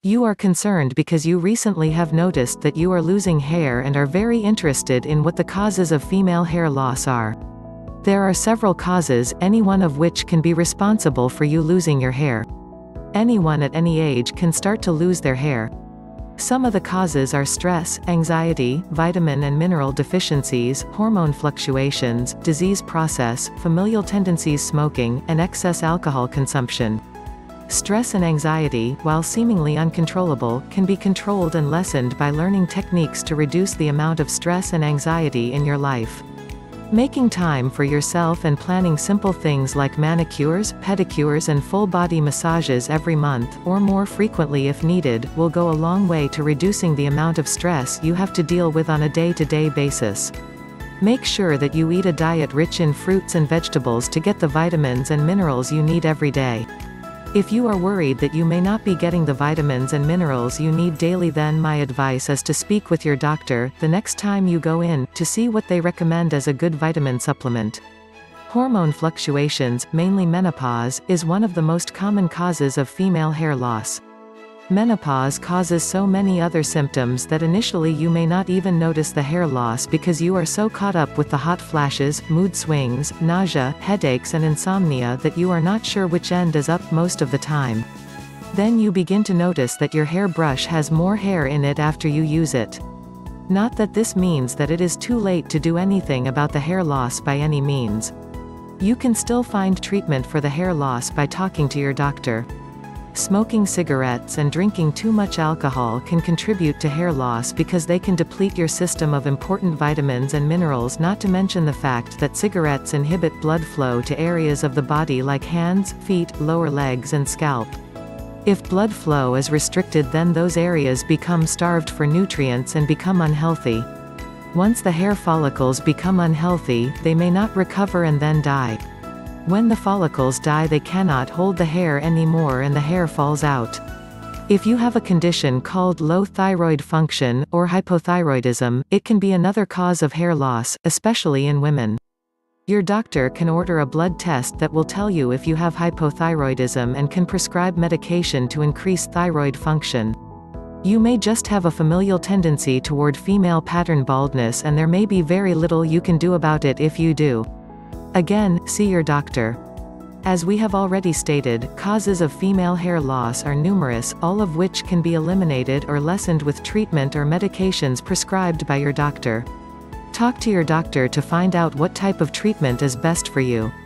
You are concerned because you recently have noticed that you are losing hair and are very interested in what the causes of female hair loss are. There are several causes, any one of which can be responsible for you losing your hair. Anyone at any age can start to lose their hair. Some of the causes are stress, anxiety, vitamin and mineral deficiencies, hormone fluctuations, disease process, familial tendencies, smoking, and excess alcohol consumption. Stress and anxiety, while seemingly uncontrollable, can be controlled and lessened by learning techniques to reduce the amount of stress and anxiety in your life. Making time for yourself and planning simple things like manicures, pedicures and full-body massages every month, or more frequently if needed, will go a long way to reducing the amount of stress you have to deal with on a day-to-day basis. Make sure that you eat a diet rich in fruits and vegetables to get the vitamins and minerals you need every day. If you are worried that you may not be getting the vitamins and minerals you need daily, then my advice is to speak with your doctor the next time you go in, to see what they recommend as a good vitamin supplement. Hormone fluctuations, mainly menopause, is one of the most common causes of female hair loss. Menopause causes so many other symptoms that initially you may not even notice the hair loss because you are so caught up with the hot flashes, mood swings, nausea, headaches and insomnia that you are not sure which end is up most of the time. Then you begin to notice that your hairbrush has more hair in it after you use it. Not that this means that it is too late to do anything about the hair loss by any means. You can still find treatment for the hair loss by talking to your doctor. Smoking cigarettes and drinking too much alcohol can contribute to hair loss because they can deplete your system of important vitamins and minerals, not to mention the fact that cigarettes inhibit blood flow to areas of the body like hands, feet, lower legs and scalp. If blood flow is restricted, then those areas become starved for nutrients and become unhealthy. Once the hair follicles become unhealthy, they may not recover and then die. When the follicles die, they cannot hold the hair anymore and the hair falls out. If you have a condition called low thyroid function, or hypothyroidism, it can be another cause of hair loss, especially in women. Your doctor can order a blood test that will tell you if you have hypothyroidism and can prescribe medication to increase thyroid function. You may just have a familial tendency toward female pattern baldness, and there may be very little you can do about it if you do. Again, see your doctor. As we have already stated, causes of female hair loss are numerous, all of which can be eliminated or lessened with treatment or medications prescribed by your doctor. Talk to your doctor to find out what type of treatment is best for you.